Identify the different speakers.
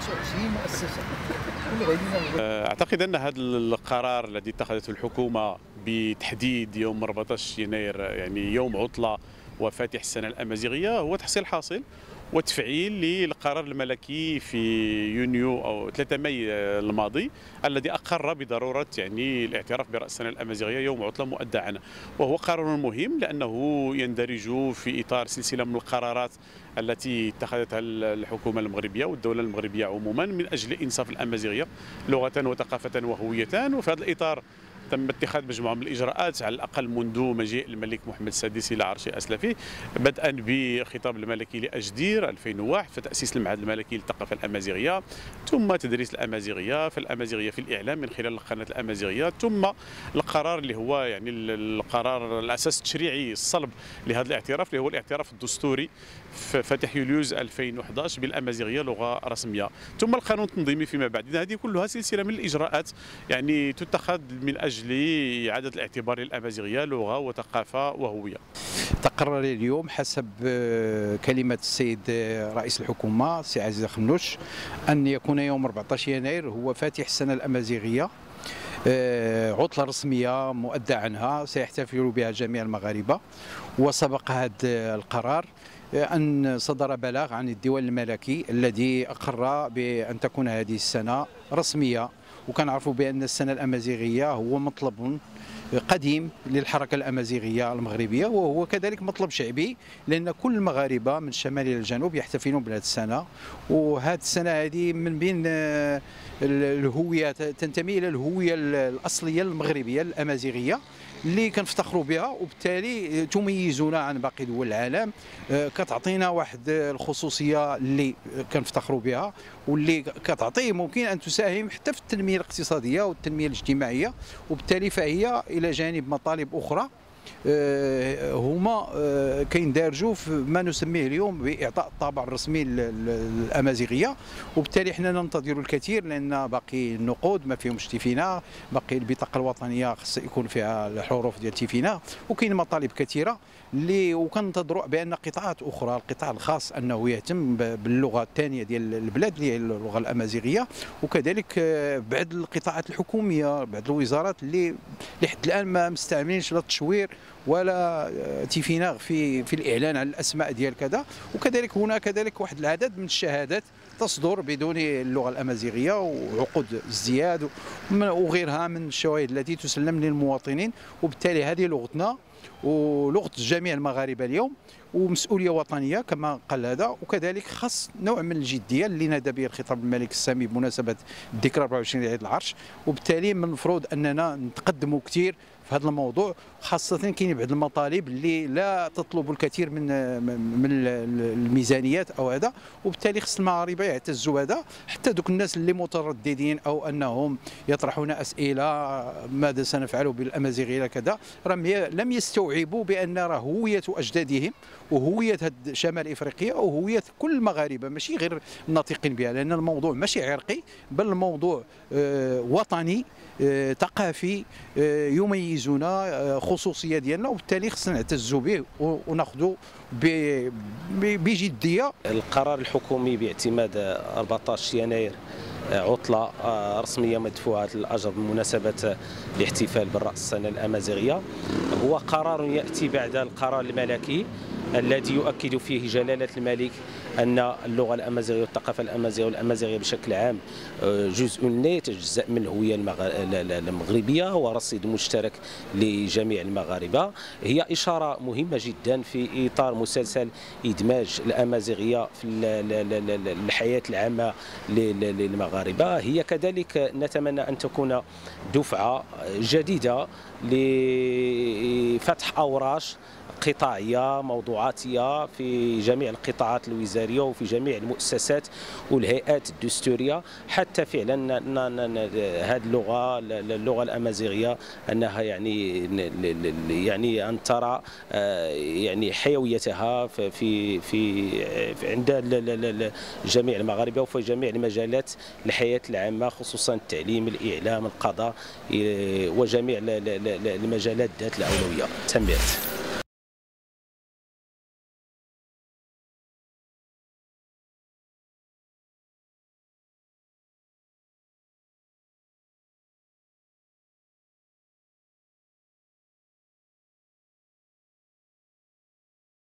Speaker 1: 25 مؤسسة.
Speaker 2: أعتقد أن هذا القرار الذي اتخذته الحكومة بتحديد يوم 14 يناير يعني يوم عطلة وفاتح السنة الأمازيغية هو تحصيل حاصل وتفعيل للقرار الملكي في يونيو أو 3 ماي الماضي الذي أقر بضرورة يعني الاعتراف برأس السنة الأمازيغية يوم عطلة مؤدعا، وهو قرار مهم لأنه يندرج في إطار سلسلة من القرارات التي اتخذتها الحكومة المغربية والدولة المغربية عموما من أجل إنصاف الأمازيغية لغة وثقافة وهوية. وفي هذا الإطار تم اتخاذ مجموعة من الإجراءات على الأقل منذ مجيء الملك محمد السادس إلى عرش أسلفه، بدءا بخطاب الملكي لأجدير 2001 فتأسيس المعهد الملكي للثقافة الأمازيغية، ثم تدريس الأمازيغية فالأمازيغية في الإعلام من خلال القناة الأمازيغية، ثم القرار اللي هو يعني القرار الأساس التشريعي الصلب لهذا الاعتراف اللي هو الاعتراف الدستوري فاتح يوليوز 2011 بالأمازيغية لغة رسمية، ثم القانون التنظيمي فيما بعد. هذه كلها سلسلة من الإجراءات يعني تتخذ من أجل إعادة الاعتبار للأمازيغية لغة وثقافة وهوية.
Speaker 1: تقرر اليوم حسب كلمة السيد رئيس الحكومة السي عزيز خنوش أن يكون يوم 14 يناير هو فاتح السنة الأمازيغية، عطلة رسمية مؤدى عنها سيحتفل بها جميع المغاربة. وسبق هذا القرار أن صدر بلاغ عن الديوان الملكي الذي أقر بأن تكون هذه السنة رسمية، وكنعرفوا بأن السنة الأمازيغية هو مطلب قديم للحركة الأمازيغية المغربية، وهو كذلك مطلب شعبي لأن كل المغاربة من الشمال إلى الجنوب يحتفلون بهذه السنة. وهذه السنة هذه من بين الهوية تنتمي إلى الهوية الأصلية المغربية الأمازيغية اللي كنفتخروا بها، وبالتالي تميزنا عن باقي دول العالم، كتعطينا واحد الخصوصيه اللي كنفتخروا بها واللي كتعطي ممكن ان تساهم حتى في التنميه الاقتصاديه والتنميه الاجتماعيه، وبالتالي فهي الى جانب مطالب اخرى هما كيندرجوا في ما نسميه اليوم باعطاء الطابع الرسمي للامازيغيه. وبالتالي حنا ننتظر الكثير لان باقي النقود ما فيهمش تيفينا، باقي البطاقه الوطنيه خص يكون فيها الحروف ديال تيفينا، وكاين مطالب كثيره اللي وكننتظروا بان قطاعات اخرى القطاع الخاص انه يهتم باللغه الثانيه ديال البلاد اللي هي اللغه الامازيغيه، وكذلك بعض القطاعات الحكوميه بعض الوزارات اللي لحد الان ما مستعملينش لا التشوير ولا تيفيناغ في الاعلان عن الاسماء ديال كذا. وكذلك هناك كذلك واحد العدد من الشهادات تصدر بدون اللغه الامازيغيه وعقود ازدياد وغيرها من الشواهد التي تسلم للمواطنين، وبالتالي هذه لغتنا ولغه جميع المغاربه اليوم ومسؤوليه وطنيه كما قال هذا. وكذلك خاص نوع من الجديه اللي نادى به الخطاب الملك السامي بمناسبه الذكرى 24 لعيد العرش، وبالتالي من المفروض اننا نتقدموا كثير في هذا الموضوع، خاصة كاين بعض المطالب اللي لا تطلب الكثير من الميزانيات او هذا، وبالتالي خص المغاربه يعتزوا هذا. حتى دوك الناس اللي مترددين او انهم يطرحون اسئله ماذا سنفعل بالامازيغيه كذا، راهم لم يستوعبوا بان راه هويه اجدادهم وهويه شمال افريقيا وهويه كل المغاربه ماشي غير الناطقين بها، لان الموضوع ماشي عرقي بل الموضوع وطني ثقافي يميزنا خصوصيه ديالنا، وبالتالي خصنا نعتزوا به وناخذوا بجديه.
Speaker 3: القرار الحكومي باعتماد 14 يناير عطلة رسمية مدفوعة الأجر بمناسبة الاحتفال بالرأس السنة الأمازيغية هو قرار يأتي بعد القرار الملكي الذي يؤكد فيه جلالة الملك أن اللغة الأمازيغية والثقافة الأمازيغية والأمازيغية بشكل عام جزء لا يتجزأ من الهوية المغربية ورصيد مشترك لجميع المغاربة. هي إشارة مهمة جدا في إطار مسلسل إدماج الأمازيغية في الحياة العامة للمغاربة. هي كذلك نتمنى أن تكون دفعة جديدة لفتح أوراش قطاعية موضوعاتية في جميع القطاعات الوزارية وفي جميع المؤسسات والهيئات الدستورية، حتى فعلا هذه اللغة الأمازيغية أنها يعني أن ترى يعني حيويتها في عند جميع المغاربة وفي جميع المجالات الحياة العامة، خصوصا التعليم الإعلام القضاء وجميع المجالات ذات الأولوية. تمت.